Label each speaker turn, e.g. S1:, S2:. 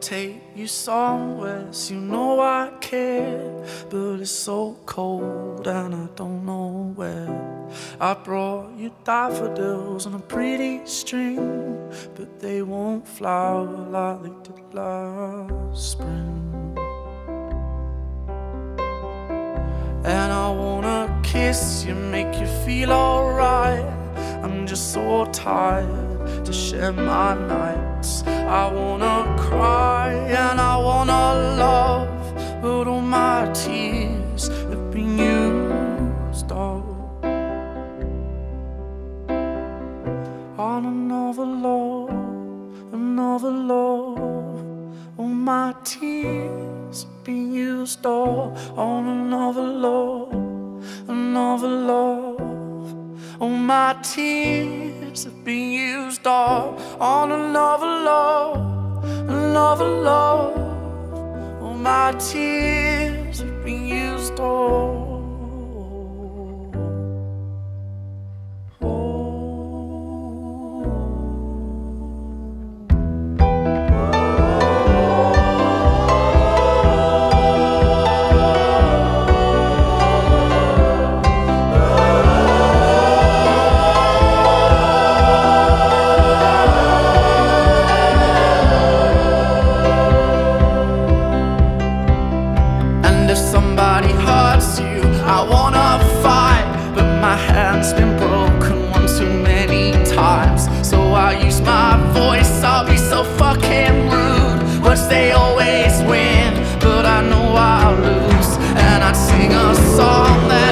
S1: take you somewhere, so you know I care. But it's so cold and I don't know where. I brought you daffodils on a pretty string, but they won't flower like they did last spring. And I wanna kiss you, make you feel alright. I'm just so tired to share my nights. I wanna cry and I wanna love, but all my tears have been used up on another love, another love. All my tears have been used up on another love, another love. All my tears have been used up on another love, another love. All my tears have been used up. Somebody hurts you, I wanna fight, but my hand's been broken one too many times. So I use my voice, I'll be so fucking rude. Words they always win, but I know I'll lose. And I'd sing a song that